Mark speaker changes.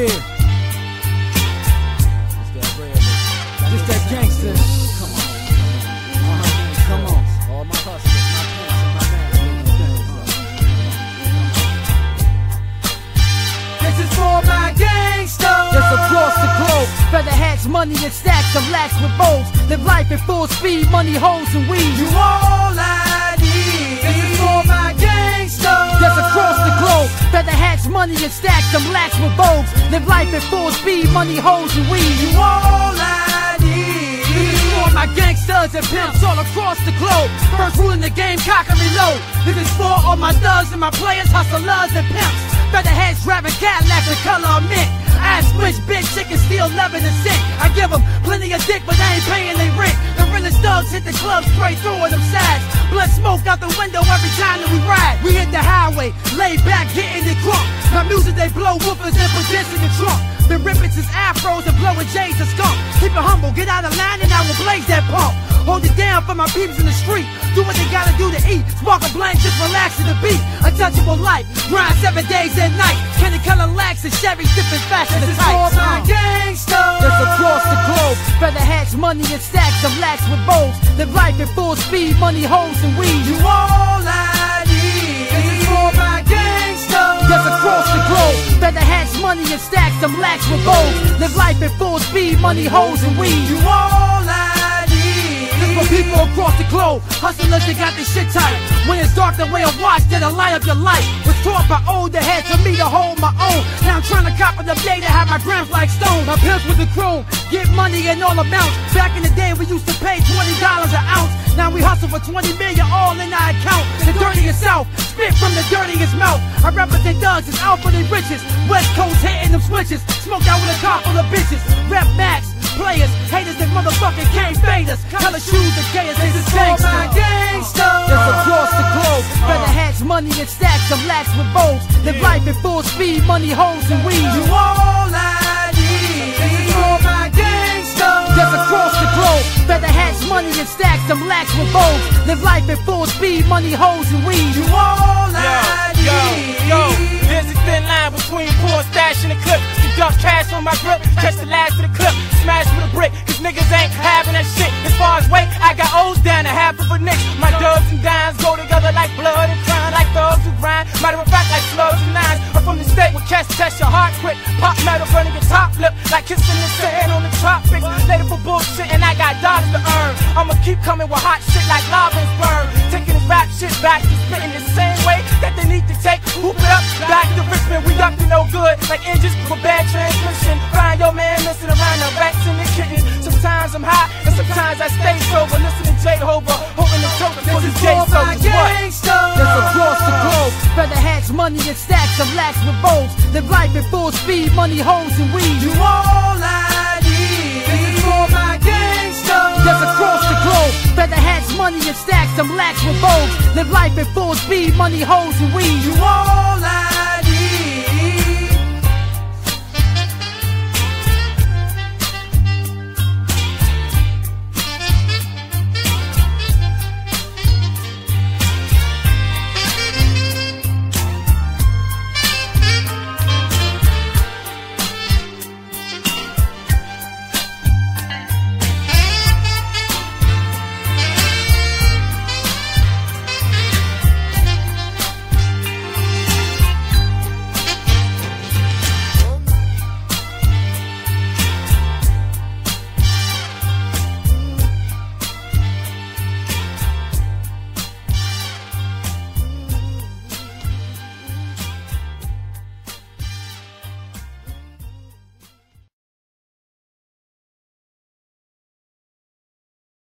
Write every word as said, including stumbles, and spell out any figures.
Speaker 1: Yeah. It's that realness. Just that gangster. Come on. Uh-huh. Come on. All my hustlers, my pimps, and my man. This is for my gangsters. Just across the globe. Feather hats, money, and stacks of lax with bows. Live life at full speed, money, hoes, and weed. You all I need. This is for my gangsters. Just across the globe. Feather hats, money, and stacks of lax with bows. Live life at full speed, money, hoes, and weed. You all I need. This is for my gangsters and pimps all across the globe. First rule in the game, cock and reload. This is for all my thugs and my players, hustlers, and pimps. Feather hats, driving Cadillacs the color of mint. Ass switch, bitch, chicken steal, eleven and cent. I give them plenty of dick, but they ain't paying they rent. The realest thugs hit the club straight through with them sides. Blood smoke out the window every time that we ride. We hit the highway, laid back, hitting it crunk. My music, they blow woofers and possessing the trunk. Been ripping since afros and blowing J's to skunk. Keep it humble, get out of line and I will blaze that pump. Hold it down for my peeps in the street. Do what they gotta do to eat. Spark a blank, just relax to the beat. Untouchable life, grind seven days and nights. Candy color lax and Chevy different fashion. This is for my gangsters. That's across the globe. Feather hats, money, and stacks of lax with bows. Live life at full speed, money, hoes, and weed. You all I need. This is for my gangsters. That's across the globe. Feather hats, money, and stacks of lax with bows. Live life at full speed, money, hoes, and weed. You all I need. This for people across the globe. Hustlers, they got this shit tight. When it's dark, the way I watch, that'll light up your life. Was taught by older heads for me to hold my own. Now I'm trying to copy the day to have my grams like stone. My pimps with the chrome, get money in all amounts. Back in the day, we used to pay twenty dollars an ounce. Now we hustle for twenty million all in our account. The dirtiest south, spit from the dirtiest mouth. I represent thugs, it's out for the riches. West Coast hitting them switches. Smoked out with a car full of bitches. Rep max, players, haters that motherfucking can't fade us. Color shoes and gayers, this is for my gangsters. Just across the globe. Feather hats, money, and stacks of lax with bows. Live life at full speed, money, hoes, and weed. You all I need. This is for my gangsters. Just across the globe. Feather hats, money, and stacks of lax with bows. Live life at full speed, money, hoes, and weed. You all I need.
Speaker 2: Yo, yo, there's a thin line between poor stash and the clip. You dump cash on my grip, catch the last of the clip. Smash with a brick, cause niggas ain't having that shit. As far as weight, I got O's down to half of a nick. My dubs and dimes go together like blood and crime, like thugs who grind. Matter of fact, like slugs and nines. I'm from the state where cats test your heart quick. Pop metal burning your top lip, like kissing the sand on the tropics. Later for bullshit and I got dollars to earn. I'ma keep coming with hot shit like lava and sperm. Taking this rap shit back to spitting the same way that they need to take. Hoop it up, back to Richmond. We up to no good, like engines with bad transmission. Find your man missing around the rats and the kittens. Sometimes I'm high and sometimes I stay sober. Listening to J-Hova, holding the token for the J-Soldiers.
Speaker 1: Just across the globe. Feather hats, money, and stacks of lax with bows. Live life at full speed, money, hoes, and weed. You all I need. This is for my gangsters. Just across the globe. Feather hats, money, and stacks of lax with bows. Live life at full speed, money, hoes, and weed. You all I